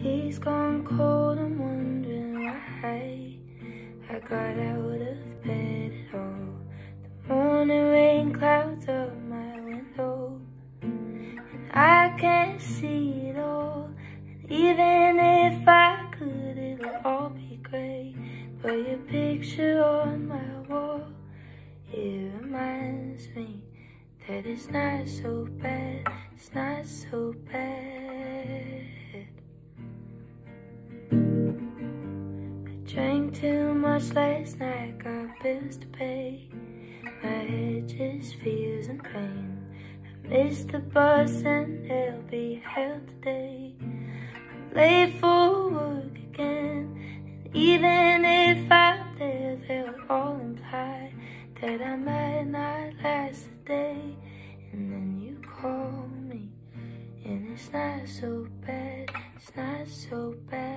She's gone cold, I'm wondering why I got out of bed at all. The morning rain clouds up my window, and I can't see it all. And even if I could, it'll all be grey. But your picture on my wall, it reminds me that it's not so bad, it's not so bad. I drank too much last night, got bills to pay. My head just feels in pain. I missed the bus and there'll be hell today. I'm late for work again, and even if I'm there, they'll all imply that I might not last a day. And then you call me, and it's not so bad, it's not so bad.